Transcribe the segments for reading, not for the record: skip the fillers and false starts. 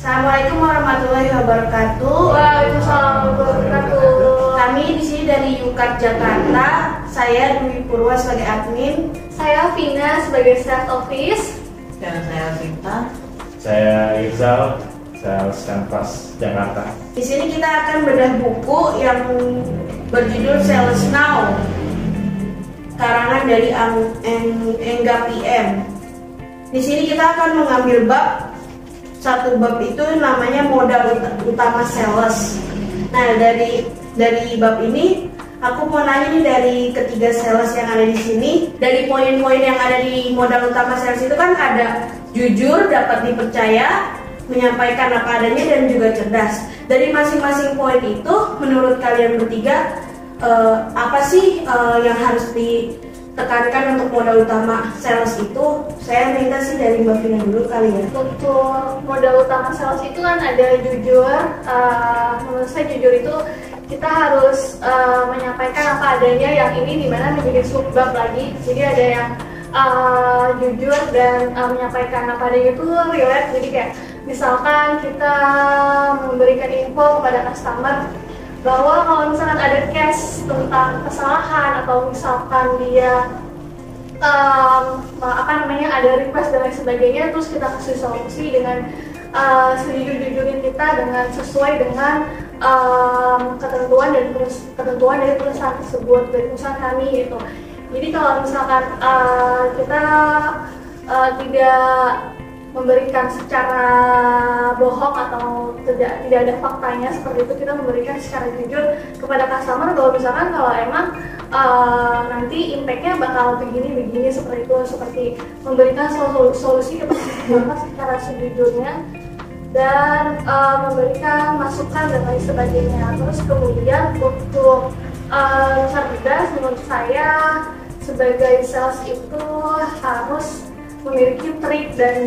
Assalamualaikum warahmatullahi wabarakatuh. Waalaikumsalam warahmatullahi wabarakatuh. Kami di sini dari UKAD Jakarta. Saya Dwi Purwa sebagai admin. Saya Vina sebagai staff office. Dan saya Sinta. Saya Irzal, Sales Canvas Jakarta. Di sini kita akan bedah buku yang berjudul Sales Now, karangan dari Engga PM. Di sini kita akan mengambil bab. Satu bab itu namanya modal utama sales. Nah, dari bab ini aku mau nanya nih dari ketiga sales yang ada di sini. Dari poin-poin yang ada di modal utama sales itu kan ada jujur, dapat dipercaya, menyampaikan apa adanya, dan juga cerdas. Dari masing-masing poin itu, menurut kalian bertiga, apa sih yang harus ditekankan untuk modal utama sales itu? Saya minta sih dari Mbak Vina dulu kali ya. Untuk modal utama sales itu kan ada jujur. Menurut saya jujur itu kita harus menyampaikan apa adanya, yang ini dimana menjadi subbab lagi. Jadi ada yang jujur dan menyampaikan apa adanya itu relate. Jadi kayak misalkan kita memberikan info kepada customer bahwa kalau misalkan ada case tentang kesalahan atau misalkan dia ada request dan lain sebagainya, terus kita kasih solusi dengan sejujur-jujurnya kita dengan sesuai dengan ketentuan dari perusahaan tersebut, dari perusahaan kami gitu. Jadi kalau misalkan kita tidak memberikan secara bohong atau tidak ada faktanya seperti itu, kita memberikan secara jujur kepada customer bahwa misalkan kalau emang nanti impactnya bakal begini seperti itu, seperti memberikan solusi kepada customer secara sejujurnya dan memberikan masukan dan lain sebagainya. Terus kemudian untuk cerdas, menurut saya sebagai sales itu harus memiliki trik dan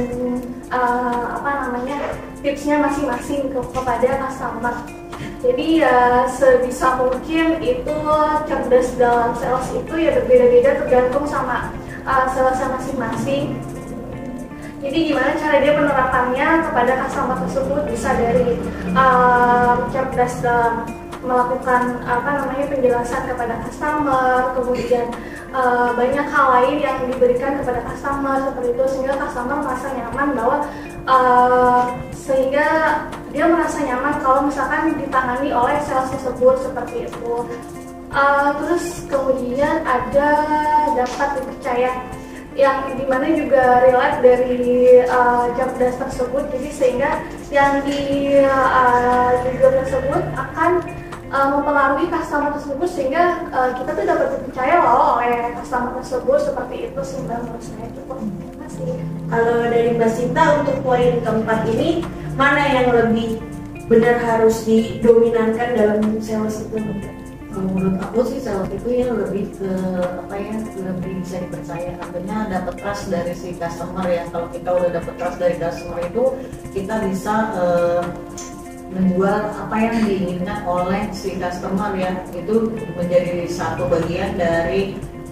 tipsnya masing-masing kepada customer. Jadi ya sebisa mungkin itu cerdas dalam sales itu ya berbeda-beda tergantung sama salesnya masing-masing. Jadi gimana cara dia penerapannya kepada customer tersebut, bisa dari cerdas dalam melakukan penjelasan kepada customer, kemudian banyak hal lain yang diberikan kepada customer seperti itu, sehingga customer merasa nyaman bahwa sehingga dia merasa nyaman kalau misalkan ditangani oleh sales tersebut seperti itu. Terus kemudian ada dapat dipercaya, yang dimana juga relate dari cerdas tersebut. Jadi sehingga yang di jujur tersebut akan mempengaruhi customer tersebut, sehingga kita tuh dapat dipercaya loh oleh customer tersebut seperti itu sih. Menurut saya cukup. Terima kasih. Kalau dari Mbak Sinta untuk poin keempat ini, mana yang lebih benar harus didominankan dalam sales itu? Menurut aku sih sales itu ya lebih ke lebih bisa dipercaya. Artinya dapat trust dari si customer ya. Kalau kita udah dapat trust dari customer itu, kita bisa menjual apa yang diinginkan oleh si customer ya. Itu menjadi satu bagian dari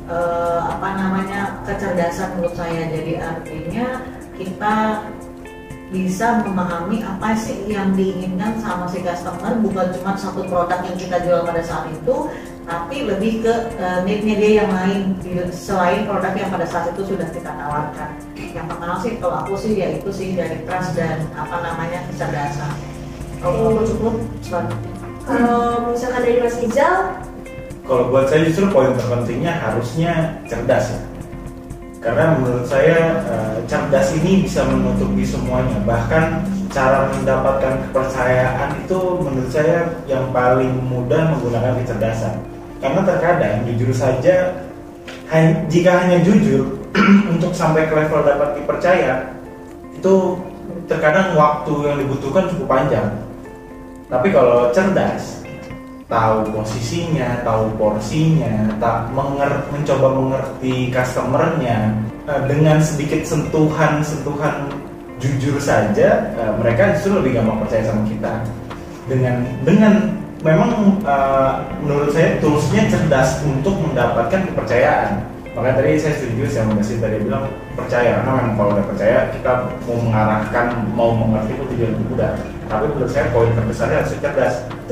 kecerdasan menurut saya. Jadi artinya kita bisa memahami apa sih yang diinginkan sama si customer, bukan cuma satu produk yang kita jual pada saat itu, tapi lebih ke need-nya dia yang lain selain produk yang pada saat itu sudah kita tawarkan. Yang pertama sih kalau aku sih ya itu sih dari trust dan kecerdasan. Kalau aku cukup Kalau misalkan dari Mas Izzal, Kalau buat saya justru poin terpentingnya harusnya cerdas ya. Karena menurut saya cerdas ini bisa menutupi semuanya. Bahkan cara mendapatkan kepercayaan itu menurut saya yang paling mudah menggunakan kecerdasan. Karena terkadang jujur saja, jika hanya jujur untuk sampai ke level dapat dipercaya, itu terkadang waktu yang dibutuhkan cukup panjang. Tapi kalau cerdas, tahu posisinya, tahu porsinya, mencoba mengerti customernya, dengan sedikit sentuhan jujur saja, mereka justru lebih gampang percaya sama kita. Dengan memang menurut saya toolsnya cerdas untuk mendapatkan kepercayaan. Makanya tadi saya setuju sama Mbak Sita, tadi bilang percaya, karena memang kalau udah percaya kita mau mengarahkan, mau mengerti itu tujuan lebih mudah. Tapi menurut saya poin terbesarnya harus cerdas.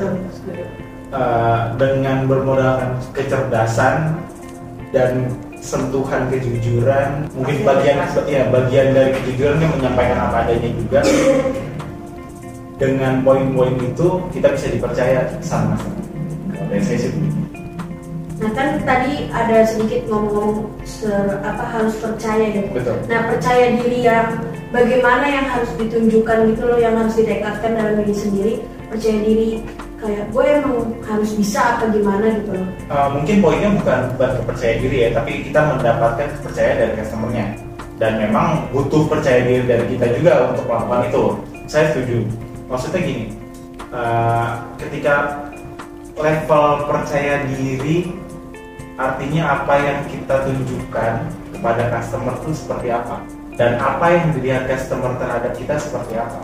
Dengan bermodalkan kecerdasan dan sentuhan kejujuran, mungkin bagian dari kejujurannya menyampaikan apa adanya juga. Dengan poin-poin itu kita bisa dipercaya sama sama. Kalau dari saya sih begitu. Nah kan tadi ada sedikit ngomong-ngomong harus percaya gitu. Betul. Nah percaya diri yang bagaimana yang harus ditunjukkan gitu loh, yang harus ditekadkan dalam diri sendiri. Percaya diri kayak gue emang harus bisa apa gimana gitu loh. Mungkin poinnya bukan kepercayaan diri ya, tapi kita mendapatkan kepercayaan dari customernya. Dan memang butuh percaya diri dari kita juga untuk melakukan itu. Saya setuju. Maksudnya gini, ketika level percaya diri, artinya apa yang kita tunjukkan kepada customer itu seperti apa, dan apa yang dilihat customer terhadap kita seperti apa.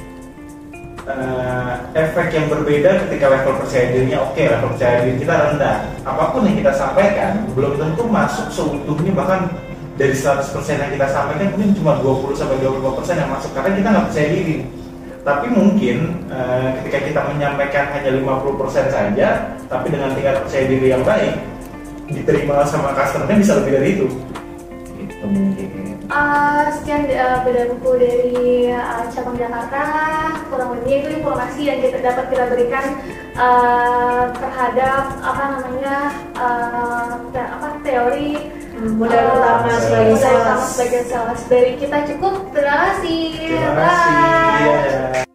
Efek yang berbeda ketika level percaya dirinya oke, level percaya diri kita rendah. Apapun yang kita sampaikan belum tentu masuk seutuhnya, bahkan dari 100% yang kita sampaikan mungkin cuma 20-25% yang masuk karena kita nggak percaya diri. Tapi mungkin ketika kita menyampaikan hanya 50% saja, tapi dengan tingkat percaya diri yang baik, diterima sama customer-nya bisa lebih dari itu. Itu mungkin. Sekian beda buku dari cabang Jakarta. Kurang lebih itu informasi yang dapat kita berikan terhadap teori Modal utama sebagai sales dari kita. Cukup. Terima kasih. Terima kasih. Bye. Iya.